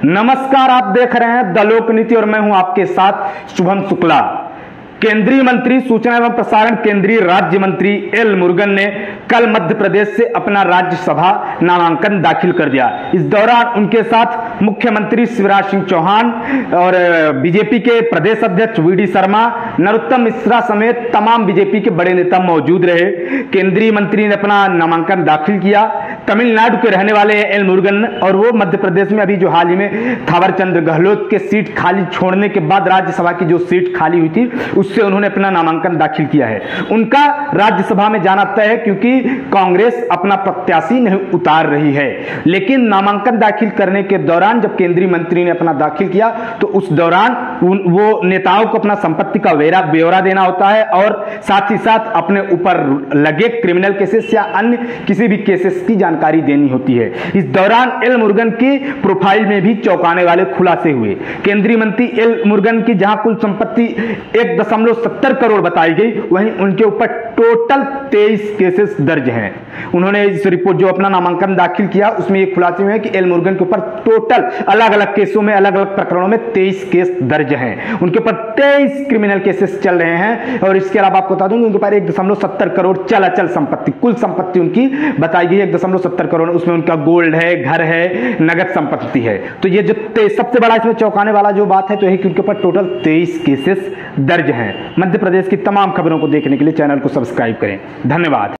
नमस्कार, आप देख रहे हैं द लोक नीति और मैं हूं आपके साथ शुभम शुक्ला। केंद्रीय मंत्री सूचना एवं प्रसारण केंद्रीय राज्य मंत्री एल मुरुगन ने कल मध्य प्रदेश से अपना राज्यसभा नामांकन दाखिल कर दिया। इस दौरान उनके साथ मुख्यमंत्री शिवराज सिंह चौहान और बीजेपी के प्रदेश अध्यक्ष वीडी शर्मा, नरोत्तम मिश्रा समेत तमाम बीजेपी के बड़े नेता मौजूद रहे। केंद्रीय मंत्री ने अपना नामांकन दाखिल किया। तमिलनाडु के रहने वाले एल मुरुगन और वो मध्य प्रदेश में अभी जो हाल ही में थावरचंद गहलोत के सीट खाली छोड़ने के बाद राज्यसभा की जो सीट खाली हुई थी उससे उन्होंने अपना नामांकन दाखिल किया है। उनका राज्यसभा में जाना तय है क्योंकि कांग्रेस अपना प्रत्याशी नहीं उतार रही है। लेकिन नामांकन दाखिल करने के दौरान जब केंद्रीय मंत्री ने अपना दाखिल किया तो उस दौरान वो नेताओं को अपना संपत्ति का ब्यौरा देना होता है और साथ ही साथ अपने ऊपर लगे क्रिमिनल केसेस या अन्य किसी भी केसेस की जानकारी देनी होती है। इस दौरान एल मुरुगन की प्रोफाइल में भी चौंकाने वाले खुलासे हुए। केंद्रीय मंत्री एल मुरुगन की जहां कुल संपत्ति 1.70 करोड़ बताई गई, वहीं उनके ऊपर टोटल 23 केसेस दर्ज हैं। उन्होंने इस रिपोर्ट जो अपना नामांकन दाखिल किया उसमें एक खुलासे हुए हैं कि एल मुरुगन के ऊपर टोटल अलग अलग केसों में अलग अलग प्रकरणों में 23 केस दर्ज हैं। उनके ऊपर 23 क्रिमिनल केसेस चल रहे हैं और इसके अलावा आपको बता दूं उनके ऊपर 1.70 करोड़ चल अचल संपत्ति, कुल संपत्ति उनकी बताई गई 1.70 करोड़, उसमें उनका गोल्ड है, घर है, नगद संपत्ति है। तो ये जो सबसे बड़ा इसमें चौंकाने वाला जो बात है तो यही कि उनके ऊपर टोटल 23 केसेस दर्ज हैं। मध्य प्रदेश की तमाम खबरों को देखने के लिए चैनल को सब्सक्राइब करें। धन्यवाद।